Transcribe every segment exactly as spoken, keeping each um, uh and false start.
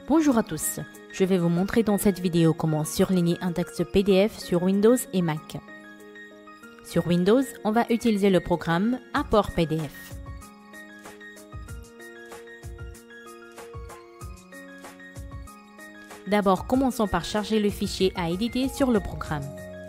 Bonjour à tous, je vais vous montrer dans cette vidéo comment surligner un texte P D F sur Windows et Mac. Sur Windows, on va utiliser le programme Apport P D F. D'abord, commençons par charger le fichier à éditer sur le programme.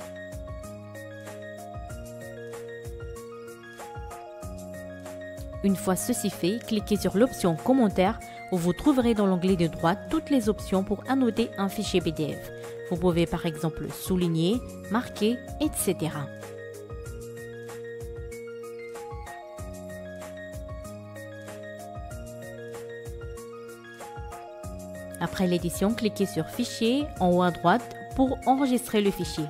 Une fois ceci fait, cliquez sur l'option Commentaires où vous trouverez dans l'onglet de droite toutes les options pour annoter un fichier P D F. Vous pouvez par exemple souligner, marquer, et cetera. Après l'édition, cliquez sur Fichier en haut à droite pour enregistrer le fichier.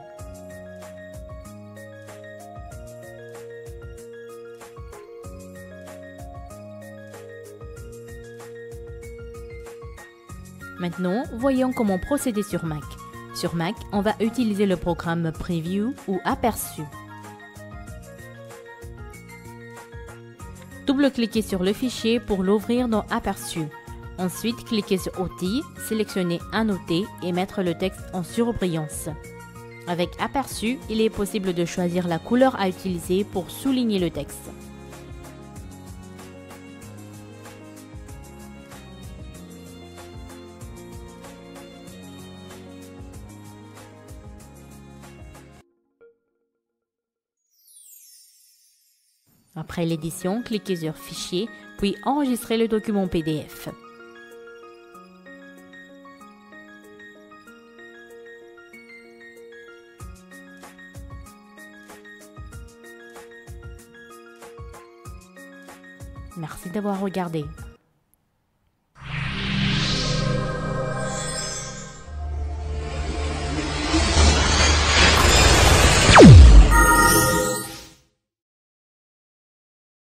Maintenant, voyons comment procéder sur Mac. Sur Mac, on va utiliser le programme Preview ou Aperçu. Double-cliquez sur le fichier pour l'ouvrir dans Aperçu. Ensuite, cliquez sur Outils, sélectionnez Annoter et mettre le texte en surbrillance. Avec Aperçu, il est possible de choisir la couleur à utiliser pour souligner le texte. Après l'édition, cliquez sur Fichier, puis enregistrez le document P D F. Merci d'avoir regardé.